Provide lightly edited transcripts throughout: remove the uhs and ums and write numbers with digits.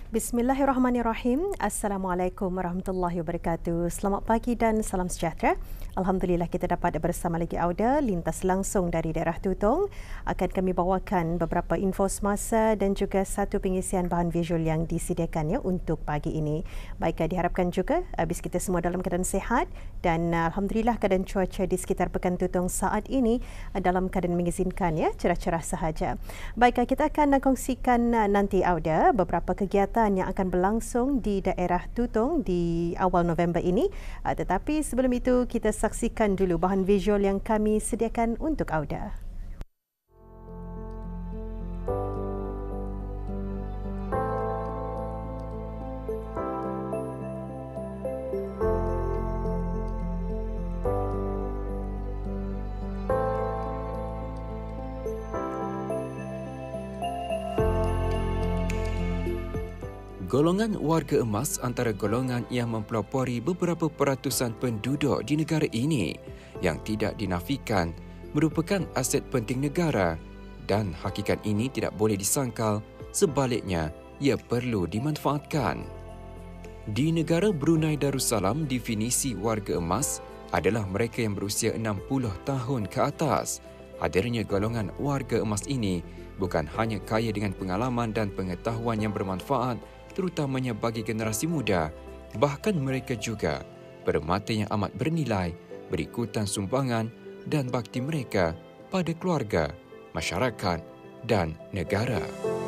Bismillahirrahmanirrahim. Assalamualaikum warahmatullahi wabarakatuh. Selamat pagi dan salam sejahtera. Alhamdulillah kita dapat bersama lagi Auda lintas langsung dari daerah Tutong. Akan kami bawakan beberapa info semasa dan juga satu pengisian bahan visual yang disediakannya untuk pagi ini. Baik, diharapkan juga habis kita semua dalam keadaan sihat dan alhamdulillah keadaan cuaca di sekitar Pekan Tutong saat ini dalam keadaan mengizinkan ya, cerah-cerah sahaja. Baik, kita akan kongsikan nanti Auda beberapa kegiatan yang akan berlangsung di daerah Tutong di awal November ini. Tetapi sebelum itu kita saksikan dulu bahan visual yang kami sediakan untuk Auda. Golongan warga emas antara golongan yang mempelopori beberapa peratusan penduduk di negara ini yang tidak dinafikan merupakan aset penting negara dan hakikat ini tidak boleh disangkal, sebaliknya ia perlu dimanfaatkan. Di negara Brunei Darussalam, definisi warga emas adalah mereka yang berusia 60 tahun ke atas. Hadirnya golongan warga emas ini bukan hanya kaya dengan pengalaman dan pengetahuan yang bermanfaat, terutamanya bagi generasi muda, bahkan mereka juga permata yang amat bernilai berikutan sumbangan dan bakti mereka pada keluarga, masyarakat dan negara.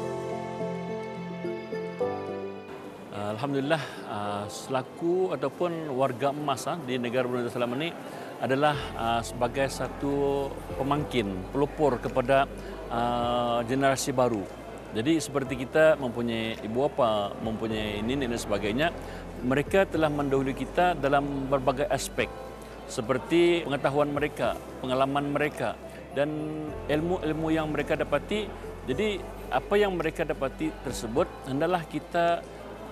Alhamdulillah, selaku ataupun warga emas di negara Brunei Darussalam ini adalah sebagai satu pemangkin, pelopor kepada generasi baru. Jadi seperti kita mempunyai ibu bapa, mempunyai nenek dan sebagainya, mereka telah mendahului kita dalam berbagai aspek seperti pengetahuan mereka, pengalaman mereka dan ilmu-ilmu yang mereka dapati. Jadi apa yang mereka dapati tersebut hendaklah kita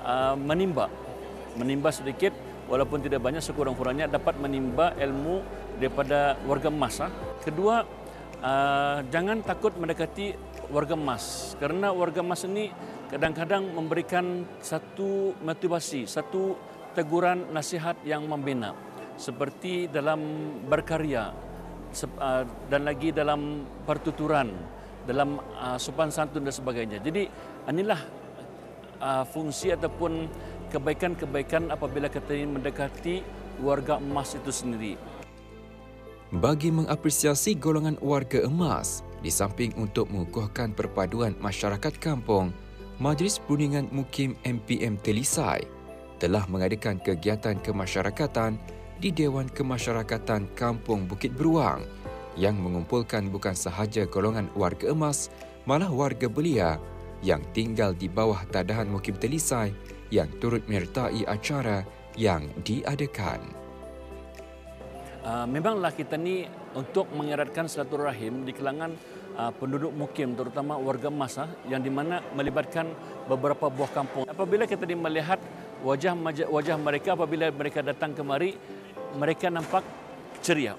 menimba sedikit walaupun tidak banyak, sekurang-kurangnya dapat menimba ilmu daripada warga emas. Kedua, jangan takut mendekati warga emas, kerana warga emas ini kadang-kadang memberikan satu motivasi, satu teguran nasihat yang membina, seperti dalam berkarya dan lagi dalam pertuturan, dalam sopan santun dan sebagainya. Jadi inilah fungsi ataupun kebaikan-kebaikan apabila kita ingin mendekati warga emas itu sendiri. Bagi mengapresiasi golongan warga emas, di samping untuk mengukuhkan perpaduan masyarakat kampung, Majlis Perundingan Mukim MPM Telisai telah mengadakan kegiatan kemasyarakatan di Dewan Kemasyarakatan Kampung Bukit Beruang yang mengumpulkan bukan sahaja golongan warga emas, malah warga belia yang tinggal di bawah tadahan Mukim Telisai yang turut menyertai acara yang diadakan. Memanglah kita ni untuk mengeratkan silaturahim di kalangan penduduk mukim, terutama warga emas yang di mana melibatkan beberapa buah kampung. Apabila kita melihat wajah mereka apabila mereka datang kemari, mereka nampak ceria.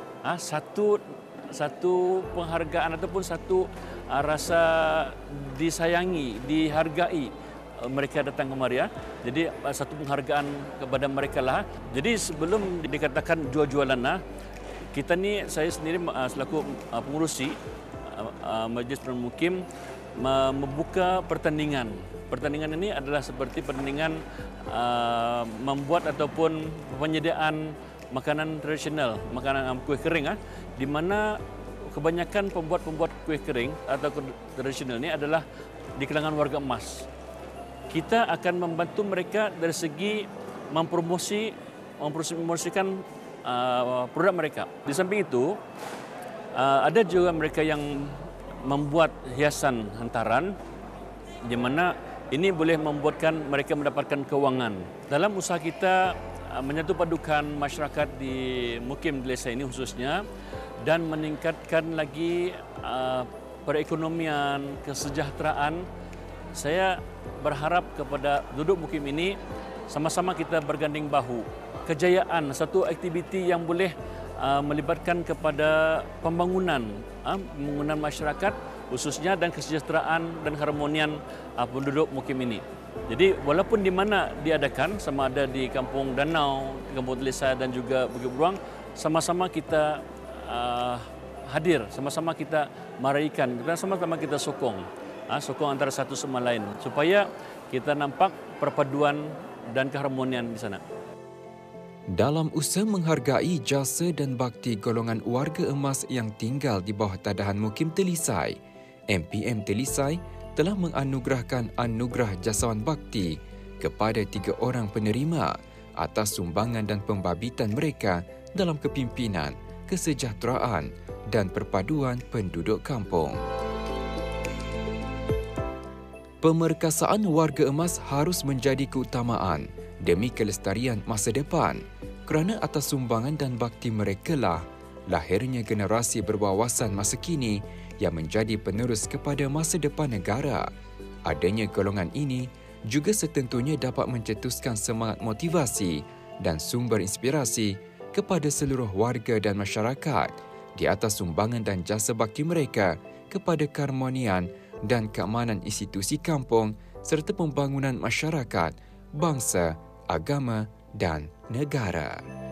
Satu penghargaan ataupun satu rasa disayangi, dihargai. Mereka datang kemari. Jadi satu penghargaan kepada mereka lah. Jadi sebelum dikatakan jual-jualan, kita ni, saya sendiri selaku pengurusi Majlis Perundingan Mukim membuka pertandingan. Pertandingan ini adalah seperti pertandingan membuat ataupun penyediaan makanan tradisional, makanan kuih kering, di mana kebanyakan pembuat kuih kering atau tradisional ini adalah di kalangan warga emas. Kita akan membantu mereka dari segi mempromosikan produk mereka. Di samping itu, ada juga mereka yang membuat hiasan hantaran, di mana ini boleh membuatkan mereka mendapatkan kewangan. Dalam usaha kita menyatu padukan masyarakat di Mukim Desa ini khususnya dan meningkatkan lagi perekonomian, kesejahteraan, saya berharap kepada duduk mukim ini sama-sama kita berganding bahu. Kejayaan satu aktiviti yang boleh melibatkan kepada pembangunan masyarakat khususnya dan kesejahteraan dan harmonian penduduk mukim ini. Jadi walaupun di mana diadakan, sama ada di Kampung Danau, Kampung Telisai dan juga Bukit Beruang, sama-sama kita hadir, sama-sama kita meraihkan, dan sama-sama kita sokong antara satu sama lain supaya kita nampak perpaduan dan keharmonian di sana. Dalam usaha menghargai jasa dan bakti golongan warga emas yang tinggal di bawah tadahan Mukim Telisai, MPM Telisai telah menganugerahkan anugerah jasawan bakti kepada 3 orang penerima atas sumbangan dan pembabitan mereka dalam kepimpinan, kesejahteraan dan perpaduan penduduk kampung. Pemerkasaan warga emas harus menjadi keutamaan demi kelestarian masa depan, kerana atas sumbangan dan bakti mereka lah lahirnya generasi berwawasan masa kini yang menjadi penerus kepada masa depan negara. Adanya golongan ini juga setentunya dapat mencetuskan semangat motivasi dan sumber inspirasi kepada seluruh warga dan masyarakat di atas sumbangan dan jasa bakti mereka kepada keharmonian dan keamanan institusi kampung serta pembangunan masyarakat, bangsa, agama dan negara.